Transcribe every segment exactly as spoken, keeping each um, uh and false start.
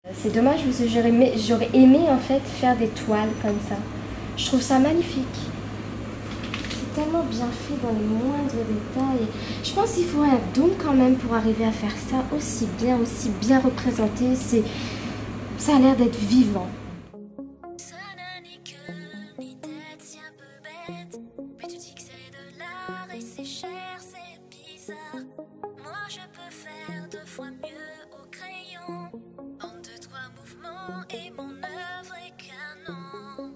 C'est dommage parce que j'aurais aimé, j'aurais aimé en fait faire des toiles comme ça. Je trouve ça magnifique. C'est tellement bien fait dans les moindres détails. Je pense qu'il faut un don quand même pour arriver à faire ça aussi bien, aussi bien représenté. C'est, ça a l'air d'être vivant. Ça n'a ni queue ni tête, c'est un peu bête. Mais tu dis que c'est de l'art et c'est cher, c'est bizarre. Moi je peux faire deux fois mieux au crayon. En deux, trois mouvements et mon œuvre est canon.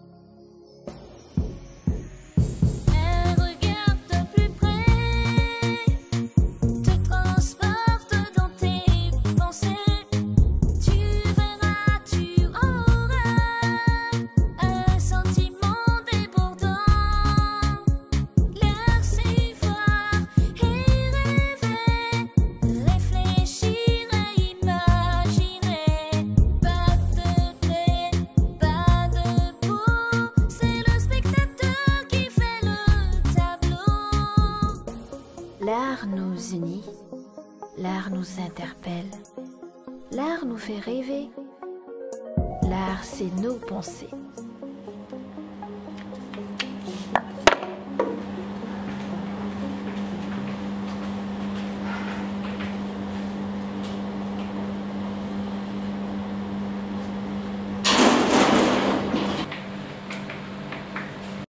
Mais regarde de plus près, te transporte dans tes pensées. Tu verras, tu auras un sentiment débordant. L'air c'est voir et rêver, réfléchir et imaginer. Pas de clé, pas de peau, c'est le spectateur qui fait le tableau. L'art nous unit, l'art nous interpelle, l'art nous fait rêver, l'art c'est nos pensées.